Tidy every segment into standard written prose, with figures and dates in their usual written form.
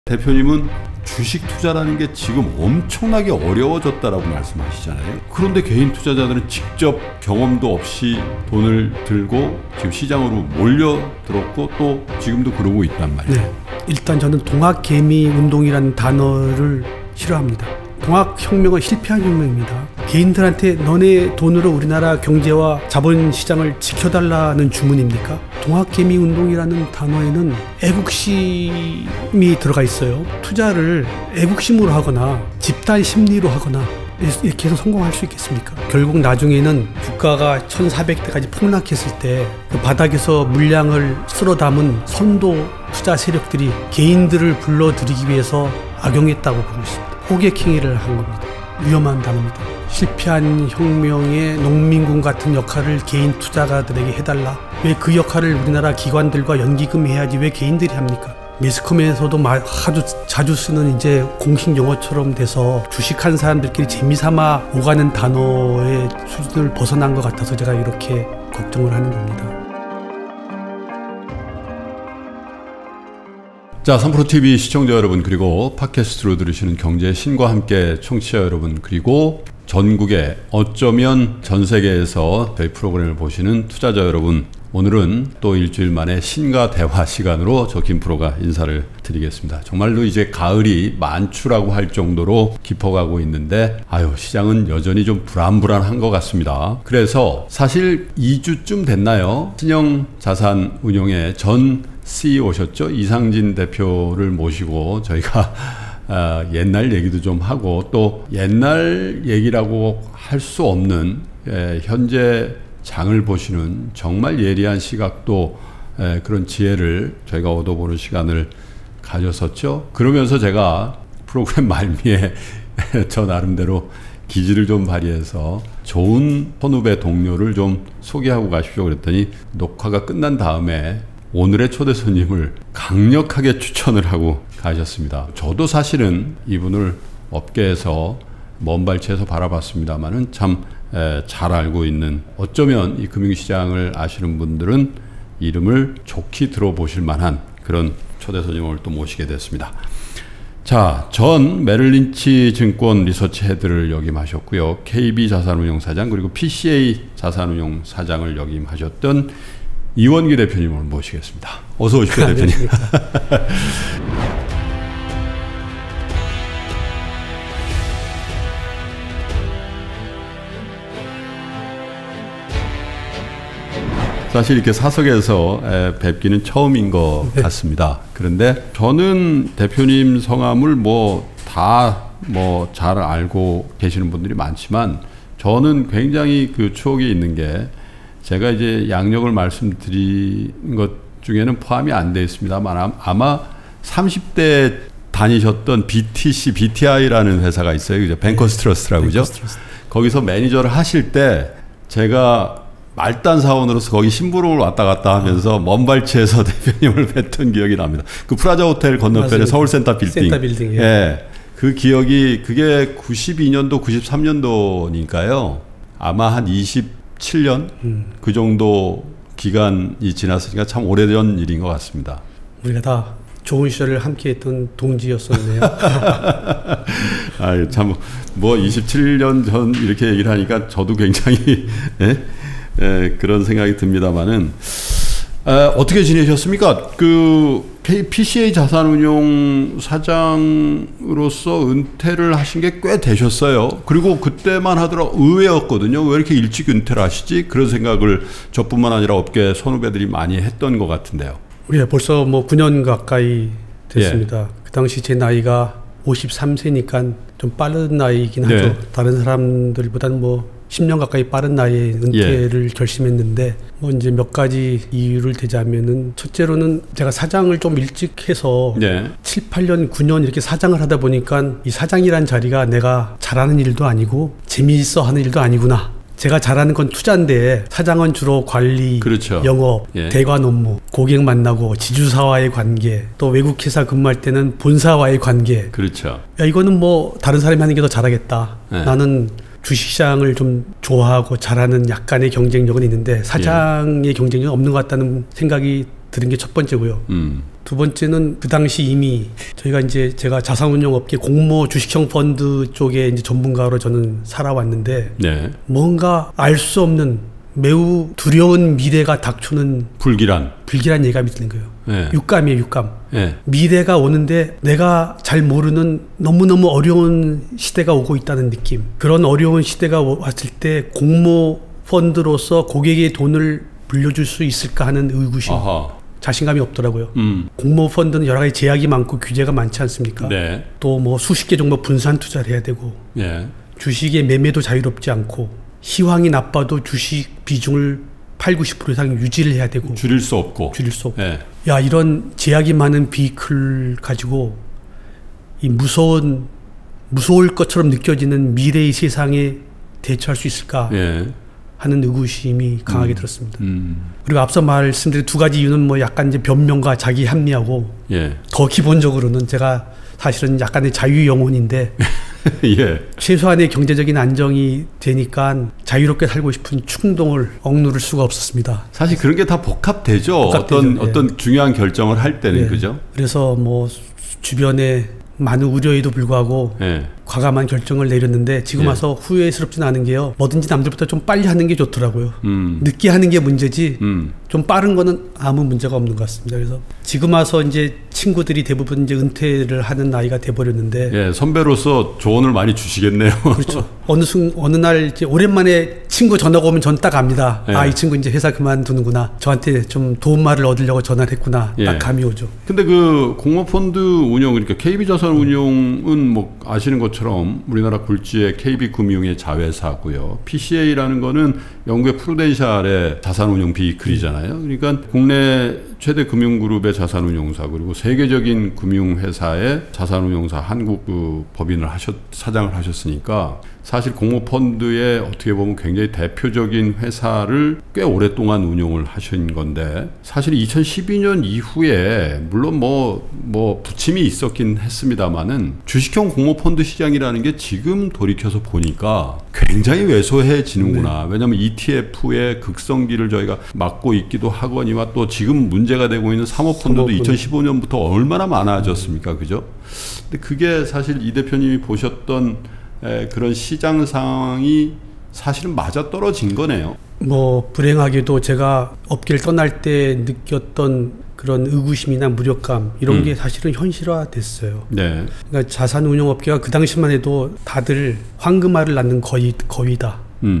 대표님은 주식 투자라는 게 지금 엄청나게 어려워졌다라고 말씀하시잖아요. 그런데 개인 투자자들은 직접 경험도 없이 돈을 들고 지금 시장으로 몰려들었고 또 지금도 그러고 있단 말이에요. 네. 일단 저는 동학개미 운동이라는 단어를 싫어합니다. 동학혁명은 실패한 혁명입니다. 개인들한테 너네 돈으로 우리나라 경제와 자본시장을 지켜달라는 주문입니까? 동학개미 운동이라는 단어에는 애국심이 들어가 있어요. 투자를 애국심으로 하거나 집단 심리로 하거나 이렇게 해서 성공할 수 있겠습니까? 결국 나중에는 주가가 1400대까지 폭락했을 때 그 바닥에서 물량을 쓸어 담은 선도 투자 세력들이 개인들을 불러들이기 위해서 악용했다고 보고 있습니다. 호객행위를 한 겁니다. 위험한 단어입니다. 실패한 혁명의 농민군 같은 역할을 개인 투자가들에게 해달라. 왜 그 역할을 우리나라 기관들과 연기금 해야지 왜 개인들이 합니까? 매스컴에서도 아주 자주 쓰는 이제 공식 용어처럼 돼서 주식한 사람들끼리 재미삼아 오가는 단어의 수준을 벗어난 것 같아서 제가 이렇게 걱정을 하는 겁니다. 자, 3프로TV 시청자 여러분, 그리고 팟캐스트로 들으시는 경제의 신과 함께 청취자 여러분, 그리고 전국에 어쩌면 전 세계에서 저희 프로그램을 보시는 투자자 여러분, 오늘은 또 일주일 만에 신과 대화 시간으로 저 김프로가 인사를 드리겠습니다. 정말로 이제 가을이 만추라고 할 정도로 깊어가고 있는데 시장은 여전히 좀 불안불안한 것 같습니다. 그래서 사실 2주쯤 됐나요? 신영자산운용의 전 CEO셨죠? 이상진 대표를 모시고 저희가 옛날 얘기도 좀 하고 또 옛날 얘기라고 할 수 없는 현재 장을 보시는 정말 예리한 시각도 그런 지혜를 저희가 얻어보는 시간을 가졌었죠. 그러면서 제가 프로그램 말미에 저 나름대로 기지를 좀 발휘해서 좋은 선후배 동료를 좀 소개하고 가십시오 그랬더니 녹화가 끝난 다음에 오늘의 초대 손님을 강력하게 추천을 하고 가셨습니다. 저도 사실은 이분을 업계에서 먼 발치에서 바라봤습니다만은 참 잘 알고 있는, 어쩌면 이 금융시장을 아시는 분들은 이름을 좋게 들어보실 만한 그런 초대 손님을 또 모시게 됐습니다. 자, 전 메릴린치 증권 리서치 헤드를 역임하셨고요. KB자산운용 사장 그리고 PCA 자산운용 사장을 역임하셨던 이원규 대표님을 모시겠습니다. 어서 오십시오, 대표님. 사실 이렇게 사석에서 뵙기는 처음인 것 같습니다. 그런데 저는 대표님 성함을 다 잘 알고 계시는 분들이 많지만 저는 굉장히 그 추억이 있는 게 제가 이제 양력을 말씀드린 것 중에는 포함이 안 되어 있습니다만 아마 30대 다니셨던 BTC, BTI라는 회사가 있어요. 그죠? 뱅커스 트러스트라고 그죠? 거기서 매니저를 하실 때 제가 말단 사원으로서 거기 심부름을 왔다 갔다 하면서 먼 발치에서 대표님을 뵀던 기억이 납니다. 그 프라자 호텔 건너편에 서울센터 빌딩. 센터 빌딩. 예. 그 기억이 그게 92년도, 93년도니까요. 아마 한 27년 그 정도 기간이 지났으니까 참 오래전 일인 것 같습니다. 우리가 다 좋은 시절을 함께했던 동지였었네요. 참 27년 전 이렇게 얘기를 하니까 저도 굉장히 그런 생각이 듭니다만은 어떻게 지내셨습니까? 그 PCA 자산운용 사장으로서 은퇴를 하신 게 꽤 되셨어요. 그리고 그때만 하더라도 의외였거든요. 왜 이렇게 일찍 은퇴를 하시지? 그런 생각을 저뿐만 아니라 업계 선후배들이 많이 했던 것 같은데요. 예, 벌써 9년 가까이 됐습니다. 그 당시 제 나이가 53세니까 좀 빠른 나이이긴 하죠. 다른 사람들보다는 10년 가까이 빠른 나이에 은퇴를 결심했는데 이제 몇 가지 이유를 대자면은 첫째로는 제가 사장을 좀 일찍 해서 7, 8년, 9년 이렇게 사장을 하다 보니까 이 사장이란 자리가 내가 잘하는 일도 아니고 재미있어 하는 일도 아니구나. 제가 잘하는 건 투자인데 사장은 주로 관리, 영업, 대관 업무, 고객 만나고 지주사와의 관계, 또 외국 회사 근무할 때는 본사와의 관계. 그렇죠. 야, 이거는 다른 사람이 하는 게 더 잘하겠다. 나는 주식시장을 좀 좋아하고 잘하는 약간의 경쟁력은 있는데 사장의 경쟁력은 없는 것 같다는 생각이 드는 게 첫 번째고요. 두 번째는 그 당시 이미 저희가 이제 제가 자산운용업계 공모 주식형 펀드 쪽에 이제 전문가로 저는 살아왔는데 네. 뭔가 알 수 없는 매우 두려운 미래가 닥쳐오는 불길한 예감이 드는 거예요. 네. 육감이에요, 육감. 네. 미래가 오는데 내가 잘 모르는 너무너무 어려운 시대가 오고 있다는 느낌. 그런 어려운 시대가 왔을 때 공모 펀드로서 고객의 돈을 불려줄 수 있을까 하는 의구심. 아하. 자신감이 없더라고요. 공모 펀드는 여러 가지 제약이 많고 규제가 많지 않습니까? 네. 또 뭐 수십 개 종목 분산 투자를 해야 되고 네. 주식의 매매도 자유롭지 않고 시황이 나빠도 주식 비중을 80~90% 이상 유지를 해야 되고 줄일 수 없고 네. 야, 이런 제약이 많은 비클 가지고 이 무서울 것처럼 느껴지는 미래의 세상에 대처할 수 있을까 네. 하는 의구심이 강하게 들었습니다. 그리고 앞서 말씀드린 두 가지 이유는 뭐 약간 이제 변명과 자기 합리하고 예. 더 기본적으로는 제가 사실은 약간의 자유 영혼인데 예. 최소한의 경제적인 안정이 되니까 자유롭게 살고 싶은 충동을 억누를 수가 없었습니다. 사실 그런 게 다 복합되죠. 어떤 중요한 결정을 할 때는. 그죠? 그래서 뭐 주변에 많은 우려에도 불구하고 과감한 결정을 내렸는데 지금 와서 후회스럽지는 않은 게요. 뭐든지 남들보다 좀 빨리 하는 게 좋더라고요. 늦게 하는 게 문제지 좀 빠른 거는 아무 문제가 없는 것 같습니다. 그래서 지금 와서 이제 친구들이 대부분 이제 은퇴를 하는 나이가 돼버렸는데 예, 선배로서 조언을 많이 주시겠네요. 그렇죠. 어느 날 이제 오랜만에 친구 전화가 오면 전 딱 압니다. 아, 이 친구 이제 회사 그만두는구나. 저한테 좀 도움 말을 얻으려고 전화를 했구나. 딱 감이 오죠. 근데 그 공모펀드 운용, 그러니까 KB자산운용은 뭐 아시는 것처럼 우리나라 굴지의 KB금융의 자회사고요. PCA라는 거는 영국의 프루덴셜의 자산운용 비클이잖아요. 그러니까 국내 최대 금융그룹의 자산운용사 그리고 세계적인 금융회사의 자산운용사 한국 그 법인을 사장을 하셨으니까 사실 공모펀드에 어떻게 보면 굉장히 대표적인 회사를 꽤 오랫동안 운용을 하신 건데 사실 2012년 이후에 물론 뭐 부침이 있었긴 했습니다만은 주식형 공모펀드 시장이라는 게 지금 돌이켜서 보니까 굉장히 왜소해지는구나. 왜냐하면 ETF의 극성기를 저희가 맞고 있기도 하거니와 또 지금 문제가 되고 있는 사모펀드도 2015년부터 얼마나 많아졌습니까? 그죠? 근데 그게 사실 이 대표님이 보셨던 그런 시장 상황이 사실은 맞아떨어진 거네요. 뭐 불행하게도 제가 업계를 떠날 때 느꼈던 그런 의구심이나 무력감 이런 게 사실은 현실화됐어요. 네. 그러니까 자산운용업계가 그 당시만 해도 다들 황금알을 낳는 거위다.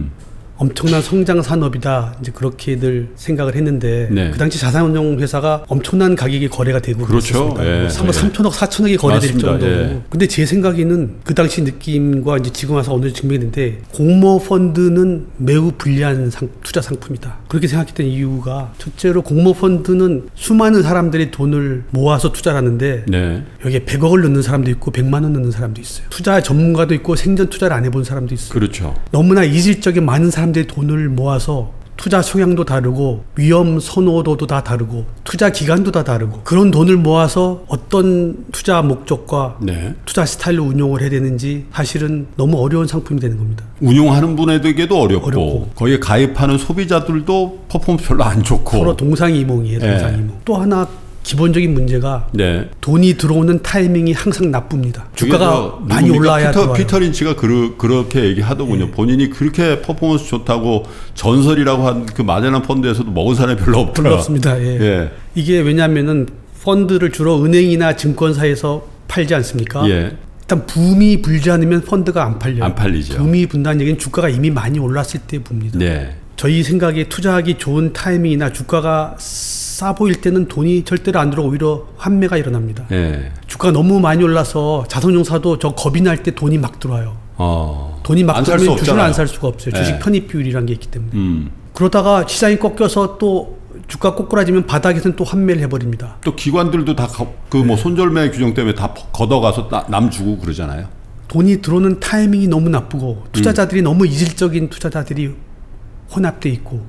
엄청난 성장 산업이다. 이제 그렇게들 생각을 했는데 그 당시 자산운용 회사가 엄청난 가격에 거래가 되고 그렇죠. 예, 3억, 4천억이 거래될 정도로. 근데 제 생각에는 그 당시 느낌과 이제 지금 와서 어느 정도 증명했는데 공모 펀드는 매우 불리한 투자 상품이다. 그렇게 생각했던 이유가 첫째로 공모 펀드는 수많은 사람들의 돈을 모아서 투자를 하는데 여기에 100억을 넣는 사람도 있고 100만 원 넣는 사람도 있어요. 투자 전문가도 있고 생전 투자를 안 해본 사람도 있어요. 그렇죠. 너무나 이질적인 많은 사람들의 돈을 모아서 투자 성향도 다르고 위험 선호도도 다 다르고 투자 기간도 다 다르고 그런 돈을 모아서 어떤 투자 목적과 투자 스타일로 운용을 해야 되는지 사실은 너무 어려운 상품이 되는 겁니다. 운용하는 분에게도 어렵고 거기에 가입하는 소비자들도 퍼포먼스 별로 안 좋고 서로 동상이몽이에요. 동상이몽. 또 하나 기본적인 문제가 돈이 들어오는 타이밍이 항상 나쁩니다. 주가가 많이 올라야 들어와요. 피터 린치가 그렇게 얘기하더군요. 본인이 그렇게 퍼포먼스 좋다고 전설이라고 한 그 마젤란 펀드에서도 먹은 사람이 별로 없더라. 별로 없습니다. 이게 왜냐하면은 펀드를 주로 은행이나 증권사에서 팔지 않습니까? 일단 붐이 불지 않으면 펀드가 안 팔려요. 안 팔리죠. 붐이 분다는 얘기는 주가가 이미 많이 올랐을 때 붑니다. 저희 생각에 투자하기 좋은 타이밍이나 주가가 싸 보일 때는 돈이 절대로 안 들어오고 오히려 환매가 일어납니다. 주가가 너무 많이 올라서 자산운용사도 저 겁이 날 때 돈이 막 들어와요. 돈이 막 들어오면 주식을 안 살 수가 없어요. 주식 편입 비율이라는 게 있기 때문에. 그러다가 시장이 꺾여서 또 주가 꼬꾸라지면 바닥에서는 또 환매를 해버립니다. 또 기관들도 다 그 뭐 손절매 규정 때문에 다 걷어가서 남 주고 그러잖아요. 돈이 들어오는 타이밍이 너무 나쁘고 투자자들이 너무 이질적인 투자자들이 혼합돼 있고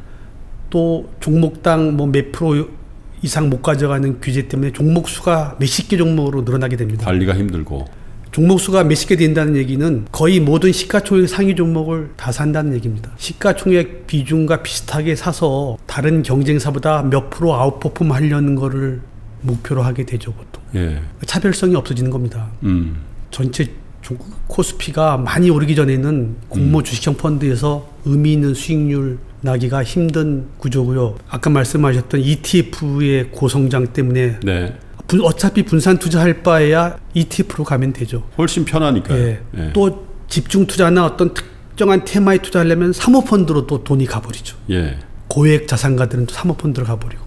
또 종목당 뭐 몇 프로 이상 못 가져가는 규제 때문에 종목 수가 몇십 개 종목으로 늘어나게 됩니다. 관리가 힘들고. 종목 수가 몇십 개 된다는 얘기는 거의 모든 시가총액 상위 종목을 다 산다는 얘기입니다. 시가총액 비중과 비슷하게 사서 다른 경쟁사보다 몇 프로 아웃퍼폼 하려는 거를 목표로 하게 되죠, 보통. 예. 차별성이 없어지는 겁니다. 전체 코스피가 많이 오르기 전에는 공모 주식형 펀드에서 의미 있는 수익률 나기가 힘든 구조고요. 아까 말씀하셨던 ETF의 고성장 때문에 네. 어차피 분산 투자할 바에야 ETF로 가면 되죠. 훨씬 편하니까요. 예. 예. 또 집중 투자나 어떤 특정한 테마에 투자하려면 사모펀드로 또 돈이 가버리죠. 예. 고액 자산가들은 또 사모펀드로 가버리고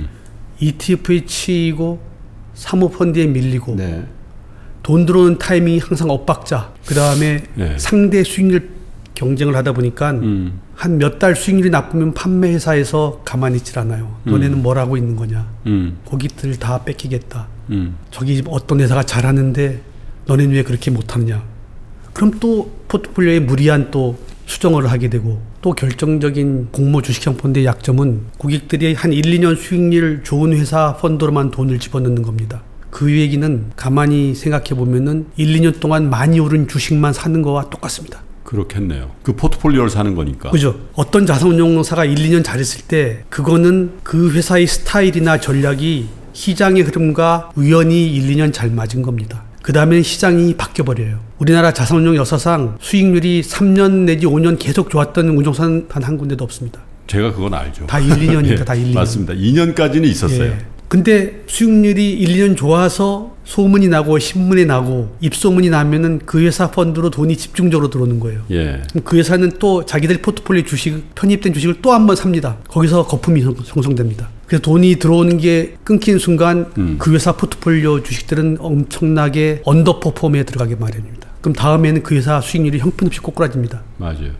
ETF에 치이고 사모펀드에 밀리고 네. 돈 들어오는 타이밍이 항상 엇박자. 그 다음에 네. 상대 수익률 경쟁을 하다 보니까 한 몇 달 수익률이 나쁘면 판매회사에서 가만히 있질 않아요. 너네는 뭘 하고 있는 거냐. 고객들 다 뺏기겠다. 저기 어떤 회사가 잘하는데 너네는 왜 그렇게 못하느냐. 그럼 또 포트폴리오에 무리한 또 수정을 하게 되고 또 결정적인 공모 주식형 펀드의 약점은 고객들이 한 1, 2년 수익률 좋은 회사 펀드로만 돈을 집어넣는 겁니다. 그 얘기는 가만히 생각해 보면은 1, 2년 동안 많이 오른 주식만 사는 거와 똑같습니다. 그렇겠네요. 그 포트폴리오를 사는 거니까. 그죠. 어떤 자산운용사가 1, 2년 잘했을 때 그거는 그 회사의 스타일이나 전략이 시장의 흐름과 우연히 1, 2년 잘 맞은 겁니다. 그 다음에 시장이 바뀌어버려요. 우리나라 자산운용 역사상 수익률이 3년 내지 5년 계속 좋았던 운용사는 단 한 군데도 없습니다. 제가 그건 알죠. 다 1, 2년이니까 예, 다 1, 2년. 맞습니다. 2년까지는 있었어요. 예. 근데 수익률이 1, 2년 좋아서 소문이 나고 신문에 나고 입소문이 나면은 그 회사 펀드로 돈이 집중적으로 들어오는 거예요. 예. 그럼 그 회사는 또 자기들 포트폴리오 주식, 편입된 주식을 또 한 번 삽니다. 거기서 거품이 형성됩니다. 그래서 돈이 들어오는 게 끊긴 순간 그 회사 포트폴리오 주식들은 엄청나게 언더퍼폼에 들어가게 마련입니다. 그럼 다음에는 그 회사 수익률이 형편없이 꼬꾸라집니다. 맞아요.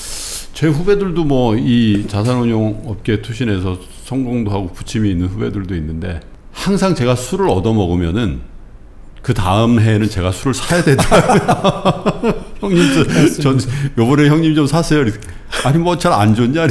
제 후배들도 뭐 이 자산운용 업계에 투신해서 성공도 하고 부침이 있는 후배들도 있는데 항상 제가 술을 얻어먹으면은 그 다음 해에는 제가 술을 사야 되더라고요. 형님, 전 요번에 형님 좀 사세요. 아니 뭐 잘 안 좋냐.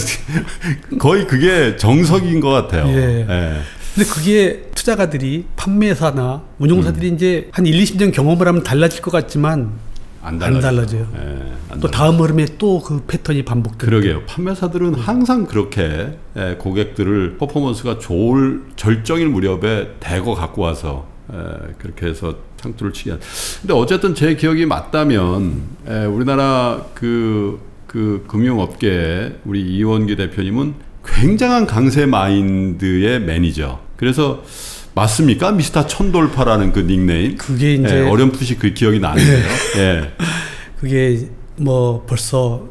거의 그게 정석인 것 같아요. 예. 예. 근데 그게 투자가들이 판매사나 운용사들이 이제 한 1, 20년 경험을 하면 달라질 것 같지만 안 달라져요. 예, 또 다음 흐름에 또 그 패턴이 반복돼요. 그러게요. 판매사들은 항상 그렇게 고객들을 퍼포먼스가 좋을 절정일 무렵에 대거 갖고 와서 그렇게 해서 창투를 치게. 근데 어쨌든 제 기억이 맞다면 우리나라 그 금융업계에 우리 이원기 대표님은 굉장한 강세 마인드의 매니저. 그래서 맞습니까? 미스터 천돌파라는 그 닉네임. 그게 이제 어렴풋이 그 기억이 나는데요. 예. 그게 뭐 벌써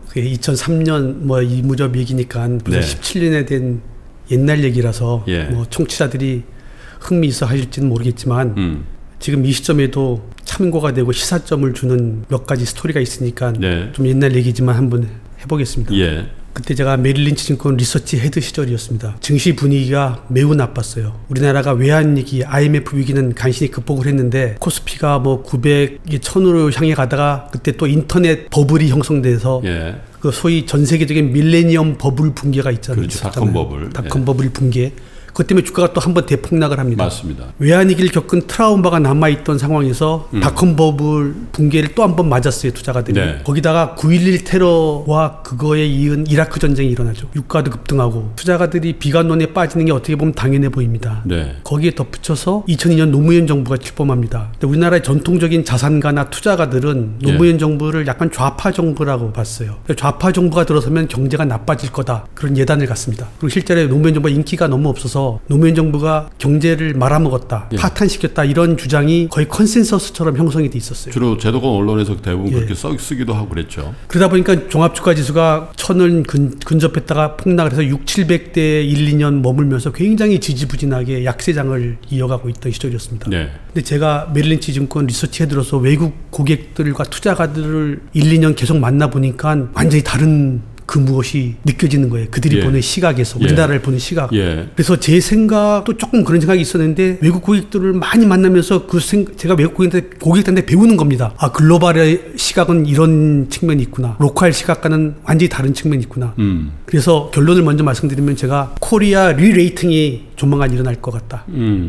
2003년 뭐 이 무렵 얘기니까 벌써 17년에 된 옛날 얘기라서 뭐 청취자들이 흥미 있어 하실지는 모르겠지만 지금 이 시점에도 참고가 되고 시사점을 주는 몇 가지 스토리가 있으니까 좀 옛날 얘기지만 한번 해보겠습니다. 예. 그때 제가 메릴린치 증권 리서치 헤드 시절이었습니다. 증시 분위기가 매우 나빴어요. 우리나라가 외환위기, IMF 위기는 간신히 극복을 했는데 코스피가 뭐 900, 1000으로 향해 가다가 그때 또 인터넷 버블이 형성돼서 그 소위 전 세계적인 밀레니엄 버블 붕괴가 있잖아요. 그렇죠. 닷컴 버블. 닷컴 버블 붕괴. 그것 때문에 주가가 또 한 번 대폭락을 합니다. 맞습니다. 외환위기를 겪은 트라우마가 남아있던 상황에서 닷컴 버블 붕괴를 또 한 번 맞았어요. 투자가들이. 거기다가 9.11 테러와 그거에 이은 이라크 전쟁이 일어나죠. 유가도 급등하고 투자가들이 비관론에 빠지는 게 어떻게 보면 당연해 보입니다. 거기에 덧붙여서 2002년 노무현 정부가 출범합니다. 근데 우리나라의 전통적인 자산가나 투자가들은 노무현 정부를 약간 좌파 정부라고 봤어요. 좌파 정부가 들어서면 경제가 나빠질 거다. 그런 예단을 갖습니다. 그리고 실제로 노무현 정부가 인기가 너무 없어서 노무현 정부가 경제를 말아먹었다, 파탄시켰다 이런 주장이 거의 컨센서스처럼 형성이 돼 있었어요. 주로 제도권 언론에서 대부분 그렇게 쓰기도 하고 그랬죠. 그러다 보니까 종합주가지수가 1000을 근접했다가 폭락을 해서 6,700대에 1, 2년 머물면서 굉장히 지지부진하게 약세장을 이어가고 있던 시절이었습니다. 근데 제가 메릴린치 증권 리서치 헤드로서 외국 고객들과 투자가들을 1, 2년 계속 만나보니까 완전히 다른 그 무엇이 느껴지는 거예요. 그들이 보는 시각에서 우리나라를 보는 시각. 그래서 제 생각도 조금 그런 생각이 있었는데 외국 고객들을 많이 만나면서 제가 외국 고객들한테 배우는 겁니다. 아, 글로벌의 시각은 이런 측면이 있구나. 로컬 시각과는 완전히 다른 측면이 있구나. 그래서 결론을 먼저 말씀드리면 제가 코리아 리레이팅이 조만간 일어날 것 같다.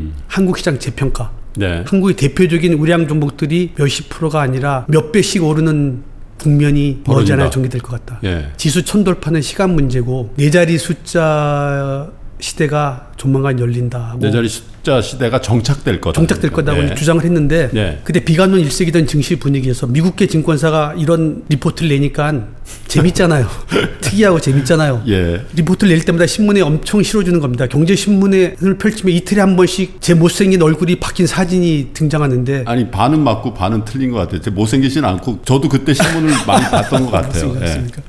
한국 시장 재평가. 한국의 대표적인 우량 종목들이 몇십 프로가 아니라 몇 배씩 오르는 국면이 머지않아 전개될 것 같다. 지수 1000 돌파는 시간 문제고 네 자리 숫자의 시대가 조만간 열린다. 네 자리 숫자 시대가 정착될 거다. 정착될 거다고 네. 주장을 했는데 네. 그때 비관론 일색이던 증시 분위기에서 미국계 증권사가 이런 리포트를 내니까 재밌잖아요. 특이하고 재밌잖아요. 예. 리포트를 낼 때마다 신문에 엄청 실어주는 겁니다. 경제신문을 펼치면 이틀에 한 번씩 제 못생긴 얼굴이 박힌 사진이 등장하는데 아니 반은 맞고 반은 틀린 것 같아요. 못생기진 않고 저도 그때 신문을 많이 봤던 것 같아요. 맞습니까?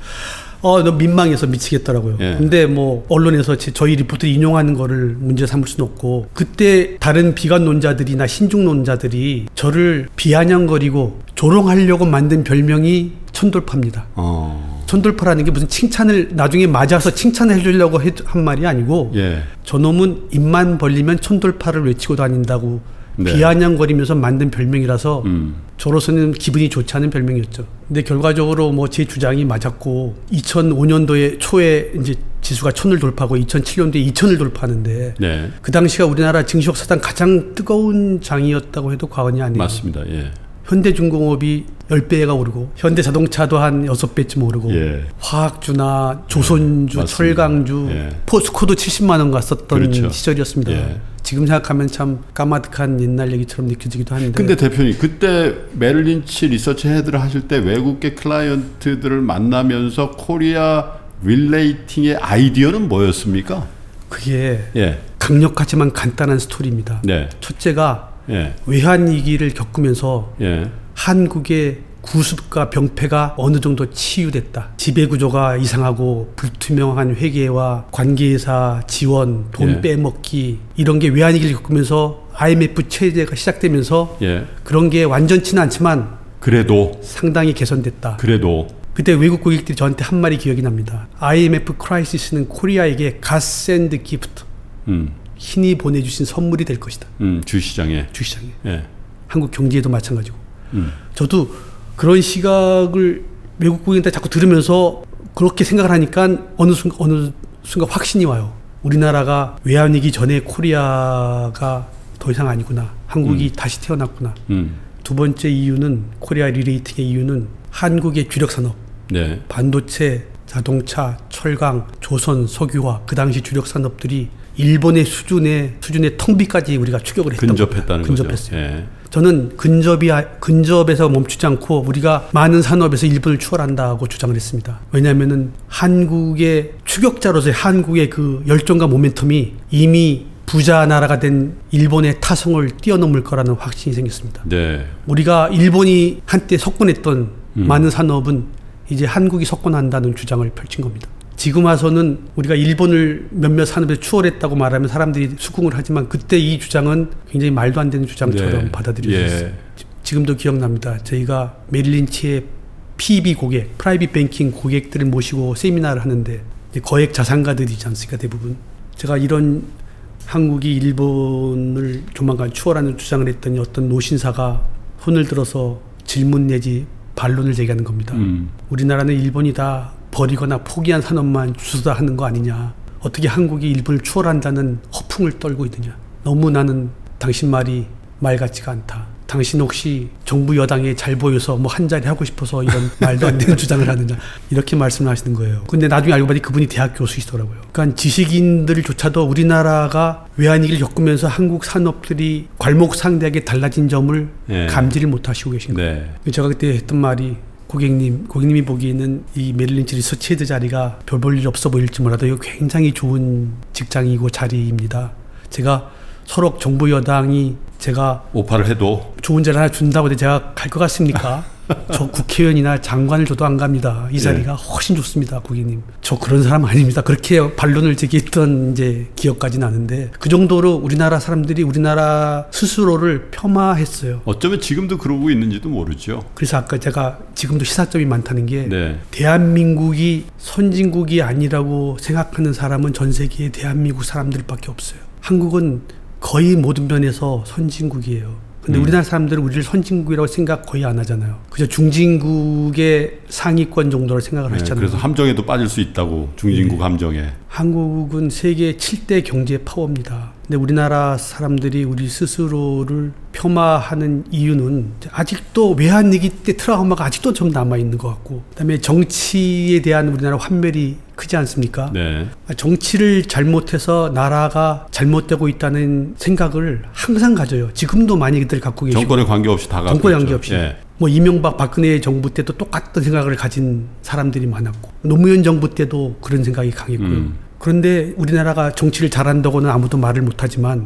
너무 민망해서 미치겠더라고요. 예. 근데 뭐 언론에서 저희 리포트를 인용하는 거를 문제 삼을 수는 없고 그때 다른 비관론자들이나 신중론자들이 저를 비아냥거리고 조롱하려고 만든 별명이 천돌파입니다. 천돌파라는 게 무슨 칭찬을 나중에 맞아서 칭찬을 해주려고 한 말이 아니고 예. 저놈은 입만 벌리면 천돌파를 외치고 다닌다고 네. 비아냥거리면서 만든 별명이라서 저로서는 기분이 좋지 않은 별명이었죠. 근데 결과적으로 뭐 제 주장이 맞았고 2005년도에 초에 이제 지수가 1000을 돌파하고 2007년도에 2000을 돌파하는데 네. 그 당시가 우리나라 증시 역사상 가장 뜨거운 장이었다고 해도 과언이 아니에요. 맞습니다. 예. 현대중공업이 10배가 오르고 현대자동차도 한 6배쯤 오르고 예. 화학주나 조선주, 맞습니다. 철강주, 예. 포스코도 70만 원 갔었던 그렇죠. 시절이었습니다. 예. 지금 생각하면 참 까마득한 옛날 얘기처럼 느껴지기도 하는데 근데 대표님 그때 메릴린치 리서치 헤드를 하실 때 외국계 클라이언트들을 만나면서 코리아 릴레이팅의 아이디어는 뭐였습니까? 그게 예. 강력하지만 간단한 스토리입니다. 네. 첫째가 예. 외환위기를 겪으면서 예. 한국의 구습과 병폐가 어느 정도 치유됐다. 지배구조가 이상하고 불투명한 회계와 관계회사 지원, 돈 예. 빼먹기 이런 게 외환위기를 겪으면서 IMF 체제가 시작되면서 예. 그런 게 완전치는 않지만 그래도 상당히 개선됐다. 그래도 그때 외국 고객들이 저한테 한 말이 기억이 납니다. IMF 크라이시스는 코리아에게 갓샌드 기프트 신이 보내주신 선물이 될 것이다. 주시장에 주시장에. 예. 한국 경제에도 마찬가지고. 저도 그런 시각을 외국 고객한테 자꾸 들으면서 그렇게 생각을 하니까 어느 순간 확신이 와요. 우리나라가 외환위기 전에 코리아가 더 이상 아니구나. 한국이 다시 태어났구나. 두 번째 이유는 코리아 릴레이팅의 이유는 한국의 주력 산업, 네. 반도체, 자동차, 철강, 조선, 석유화 그 당시 주력 산업들이 일본의 수준의 텅비까지 우리가 추격을 했던 근접했다는 거죠. 근접했어요. 예. 저는 근접에서 멈추지 않고 우리가 많은 산업에서 일본을 추월한다고 주장을 했습니다. 왜냐하면은 한국의 추격자로서의 한국의 그 열정과 모멘텀이 이미 부자 나라가 된 일본의 타성을 뛰어넘을 거라는 확신이 생겼습니다. 네. 우리가 일본이 한때 석권했던 많은 산업은 이제 한국이 석권한다는 주장을 펼친 겁니다. 지금 와서는 우리가 일본을 몇몇 산업에 추월했다고 말하면 사람들이 수긍을 하지만 그때 이 주장은 굉장히 말도 안 되는 주장처럼 네. 받아들여졌어요. 예. 지금도 기억납니다. 저희가 메릴린치의 PB 고객, 프라이빗 뱅킹 고객들을 모시고 세미나를 하는데 이제 거액 자산가들이지 않습니까? 대부분. 제가 이런 한국이 일본을 조만간 추월하는 주장을 했더니 어떤 노신사가 손을 들어서 질문 내지 반론을 제기하는 겁니다. 우리나라는 일본이 다 버리거나 포기한 산업만 주소하는 거 아니냐. 어떻게 한국이 일본을 추월한다는 허풍을 떨고 있느냐. 너무 나는 당신 말이 말 같지가 않다. 당신 혹시 정부 여당에 잘 보여서 뭐 한 자리 하고 싶어서 이런 말도 안 되는 주장을 하느냐. 이렇게 말씀을 하시는 거예요. 근데 나중에 알고 보니 그분이 대학 교수이시더라고요. 그러니까 지식인들조차도 우리나라가 외환위기를 겪으면서 한국 산업들이 괄목상대하게 달라진 점을 예. 감지를 못하시고 계신 거예요. 네. 제가 그때 했던 말이 고객님이 보기에는 이 메릴린치 리서치 헤드 자리가 별 볼 일 없어 보일지 몰라도 이거 굉장히 좋은 직장이고 자리입니다. 제가 서로 정부 여당이 제가 오파를 해도 좋은 자리 하나 준다고 해도 제가 갈 것 같습니까? 저 국회의원이나 장관을 줘도 안 갑니다. 이 자리가 훨씬 좋습니다, 고객님. 저 그런 사람 아닙니다. 그렇게 반론을 제기했던 이제 기억까지 나는데 그 정도로 우리나라 사람들이 우리나라 스스로를 폄하했어요. 어쩌면 지금도 그러고 있는지도 모르죠. 그래서 아까 제가 지금도 시사점이 많다는 게 네. 대한민국이 선진국이 아니라고 생각하는 사람은 전 세계에 대한민국 사람들밖에 없어요. 한국은 거의 모든 면에서 선진국이에요. 근데 우리나라 사람들은 우리를 선진국이라고 생각 거의 안 하잖아요. 그저 중진국의 상위권 정도로 생각을 하시잖아요. 그래서 함정에도 빠질 수 있다고 중진국 함정에. 한국은 세계 7대 경제 파워입니다. 근데 우리나라 사람들이 우리 스스로를 폄하하는 이유는 아직도 외환위기 때 트라우마가 아직도 좀 남아있는 것 같고, 그다음에 정치에 대한 우리나라 환멸이 크지 않습니까? 네. 정치를 잘못해서 나라가 잘못되고 있다는 생각을 항상 가져요. 지금도 많이들 갖고 계시고. 정권에 관계없이 다 갖고 정권에 있죠. 관계없이. 예. 뭐 이명박 박근혜 정부 때도 똑같은 생각을 가진 사람들이 많았고, 노무현 정부 때도 그런 생각이 강했고요. 그런데 우리나라가 정치를 잘한다고는 아무도 말을 못하지만,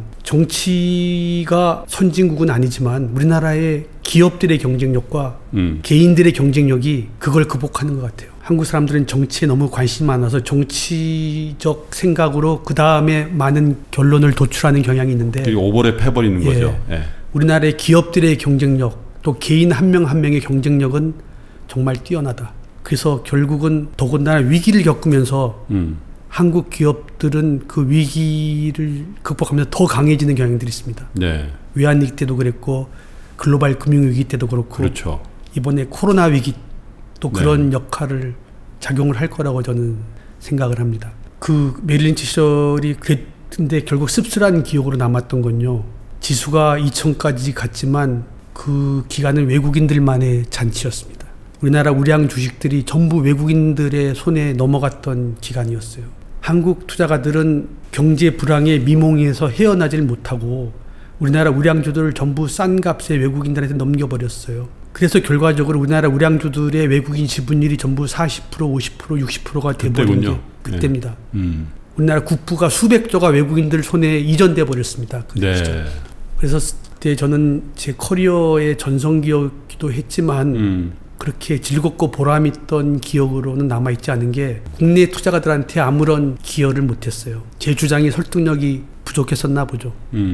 정치가 선진국은 아니지만 우리나라의 기업들의 경쟁력과 개인들의 경쟁력이 그걸 극복하는 것 같아요. 한국 사람들은 정치에 너무 관심이 많아서 정치적 생각으로 그 다음에 많은 결론을 도출하는 경향이 있는데, 오버랩 해버리는 거죠. 예. 우리나라의 기업들의 경쟁력, 또 개인 한 명 한 명의 경쟁력은 정말 뛰어나다. 그래서 결국은 더군다나 위기를 겪으면서 한국 기업들은 그 위기를 극복하면서 더 강해지는 경향들이 있습니다. 네. 외환위기 때도 그랬고, 글로벌 금융위기 때도 그렇고, 그렇죠. 이번에 코로나 위기 또 그런 역할을 작용을 할 거라고 저는 생각을 합니다. 그 메릴 린치 시절이 그랬는데 결국 씁쓸한 기억으로 남았던 건요, 지수가 2000까지 갔지만 그 기간은 외국인들만의 잔치였습니다. 우리나라 우량 주식들이 전부 외국인들의 손에 넘어갔던 기간이었어요. 한국 투자가들은 경제 불황의 미몽에서 헤어나질 못하고 우리나라 우량주들을 전부 싼 값에 외국인들한테 넘겨버렸어요. 그래서 결과적으로 우리나라 우량주들의 외국인 지분율이 전부 40%, 50%, 60%가 돼버린 게 그때입니다. 네. 우리나라 국부가 수백조가 외국인들 손에 이전돼 버렸습니다. 네. 그래서 그때 저는 제 커리어의 전성기였기도 했지만 그렇게 즐겁고 보람있던 기억으로는 남아있지 않은 게, 국내 투자가들한테 아무런 기여를 못했어요. 제 주장이 설득력이 부족했었나 보죠.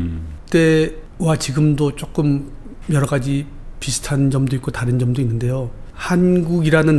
그때와 지금도 조금 여러 가지 비슷한 점도 있고 다른 점도 있는데요. 한국이라는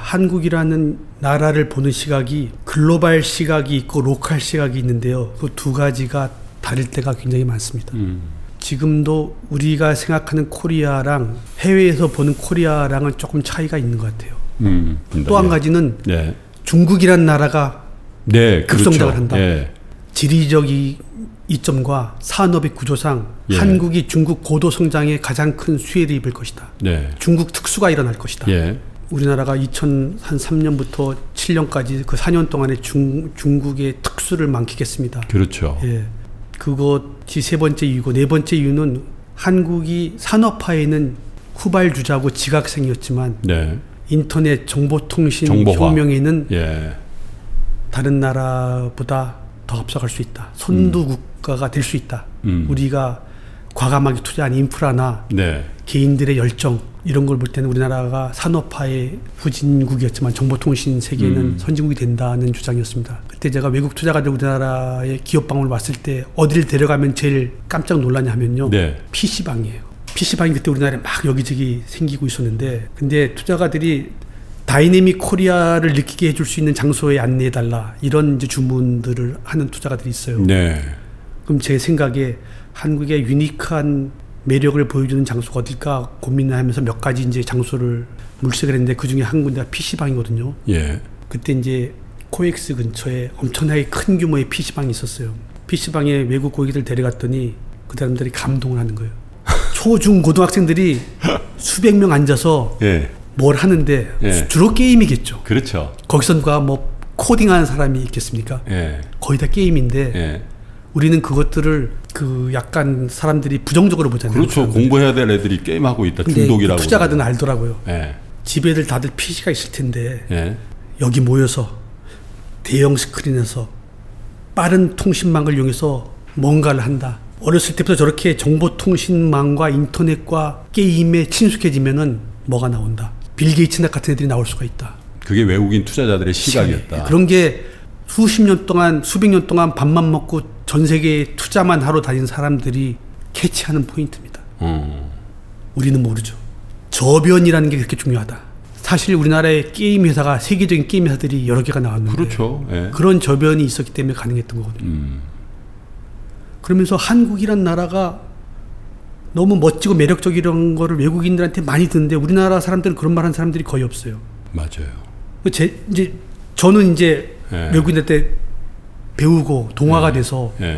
나라를 보는 시각이 글로벌 시각이 있고 로컬 시각이 있는데요. 그 두 가지가 다를 때가 굉장히 많습니다. 지금도 우리가 생각하는 코리아랑 해외에서 보는 코리아랑은 조금 차이가 있는 것 같아요. 또 한 가지는 중국이란 나라가 급성장을 한다. 지리적 이점과 산업의 구조상 한국이 중국 고도 성장에 가장 큰 수혜를 입을 것이다. 중국 특수가 일어날 것이다. 우리나라가 2003년부터 7년까지 그 4년 동안에 중국의 특수를 만끽했습니다. 그렇죠. 그것이 세 번째 이유고, 네 번째 이유는 한국이 산업화에는 후발주자고 지각생이었지만 인터넷 정보통신 혁명에는 다른 나라보다 더 앞서갈 수 있다. 선두 국가가 될 수 있다. 우리가 과감하게 투자한 인프라나 개인들의 열정, 이런 걸 볼 때는 우리나라가 산업화의 후진국이었지만 정보통신 세계는 선진국이 된다는 주장이었습니다. 그때 제가 외국 투자가들 우리나라의 기업방을 왔을 때 어디를 데려가면 제일 깜짝 놀라냐 하면요, PC방이에요. PC방이 그때 우리나라에 막 여기저기 생기고 있었는데, 근데 투자가들이 다이내믹 코리아를 느끼게 해줄 수 있는 장소에 안내해달라, 이런 이제 주문들을 하는 투자가들이 있어요. 그럼 제 생각에 한국의 유니크한 매력을 보여주는 장소가 어딜까 고민을 하면서 몇 가지 이제 장소를 물색을 했는데, 그 중에 한 군데가 PC방이거든요. 그때 이제 코엑스 근처에 엄청나게 큰 규모의 PC방이 있었어요. PC방에 외국 고객들 데려갔더니 그 사람들이 감동을 하는 거예요. 초, 중, 고등학생들이 수백 명 앉아서 뭘 하는데 주로 게임이겠죠. 그렇죠. 거기서 누가 뭐 코딩하는 사람이 있겠습니까? 거의 다 게임인데 우리는 그것들을 그 약간 사람들이 부정적으로 보잖아요. 그렇죠. 사람들이. 공부해야 될 애들이 게임하고 있다. 중독이라고. 투자가들은 알더라고요. 집에들 다들 PC가 있을 텐데 여기 모여서 대형 스크린에서 빠른 통신망을 이용해서 뭔가를 한다. 어렸을 때부터 저렇게 정보통신망과 인터넷과 게임에 친숙해지면은 뭐가 나온다. 빌 게이츠나 같은 애들이 나올 수가 있다. 그게 외국인 투자자들의 시각이었다. 그런 게 수십 년 동안, 수백 년 동안 밥만 먹고 전 세계에 투자만 하러 다닌 사람들이 캐치하는 포인트입니다. 우리는 모르죠. 저변이라는 게 그렇게 중요하다. 사실 우리나라의 게임 회사가, 세계적인 게임 회사들이 여러 개가 나왔는데 그렇죠. 그런 저변이 있었기 때문에 가능했던 거거든요. 그러면서 한국이란 나라가 너무 멋지고 매력적이런 거를 외국인들한테 많이 듣는데 우리나라 사람들은 그런 말 하는 사람들이 거의 없어요. 맞아요. 저는 이제 외국인한테 배우고 동화가 돼서